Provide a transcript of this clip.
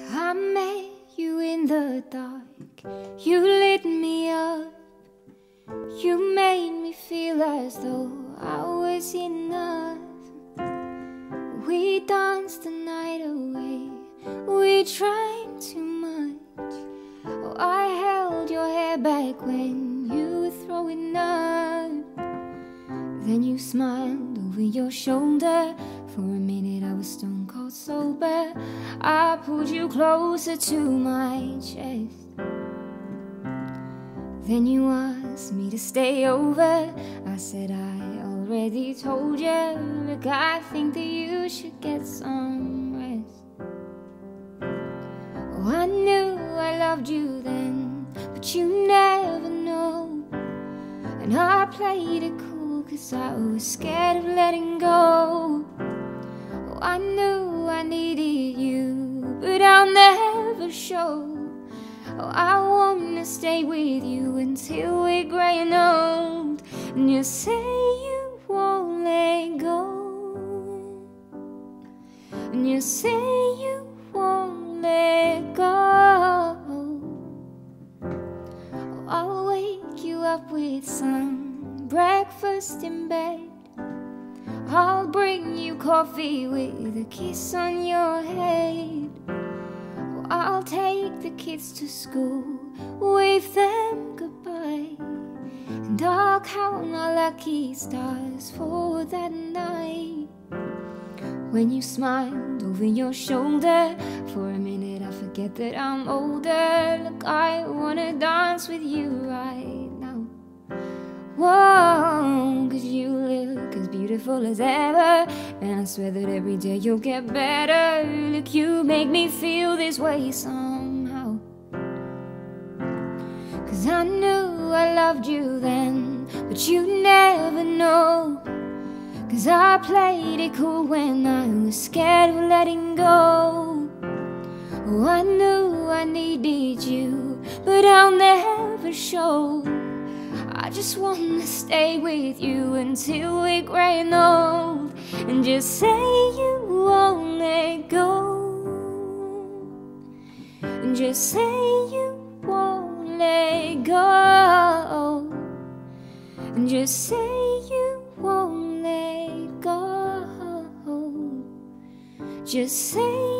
I met you in the dark, you lit me up. You made me feel as though I was enough. We danced the night away, we drank too much. Oh, I held your hair back when you were throwing up. Then you smiled over your shoulder. For a minute I was stone cold sober. I pulled you closer to my chest. Then you asked me to stay over. I said I already told you. Look, I think that you should get some rest. Oh, I knew I loved you then, but you never know. And I played it cool 'cause I was scared of letting go. Oh, I knew I needed you, but I'll never show. Oh, I wanna stay with you until we're grey and old. And you say you won't let go, and you say you won't let go. Oh, I'll wake you up with some breakfast in bed. I'll bring you coffee with a kiss on your head. I'll take the kids to school, wave them goodbye, and I'll count our lucky stars for that night. When you smiled over your shoulder, for a minute I forget that I'm older. Look, I wanna dance with you right now. Whoa, 'cause you look as beautiful as ever, and I swear that every day you'll get better. Look, you make me feel this way somehow. 'Cause I knew I loved you then, but you never know. 'Cause I played it cool when I was scared of letting go. Oh, I knew I needed you, but I'll never show. I just wanna stay with you until we're grey and old. And just say you won't let go, and just say you won't let go, and just say you won't let go. Just say